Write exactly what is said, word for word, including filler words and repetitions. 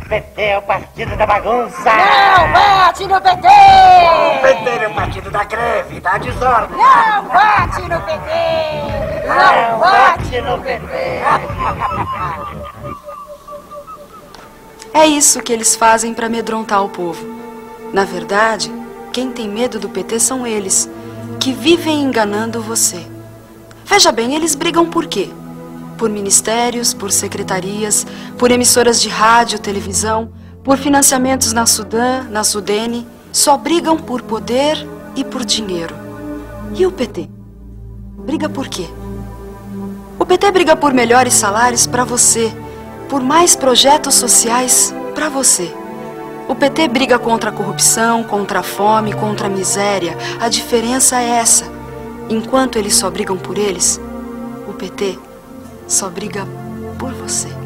P T é o partido da bagunça! Não bate no P T! O P T é o partido da greve, da desordem! Não bate no P T! Não bate no P T! É isso que eles fazem para amedrontar o povo. Na verdade, quem tem medo do P T são eles, que vivem enganando você. Veja bem, eles brigam por quê? Por ministérios, por secretarias, por emissoras de rádio, televisão, por financiamentos na Sudã, na Sudene. Só brigam por poder e por dinheiro. E o P T? Briga por quê? O P T briga por melhores salários para você, por mais projetos sociais para você. O P T briga contra a corrupção, contra a fome, contra a miséria. A diferença é essa. Enquanto eles só brigam por eles, o P T só briga por você.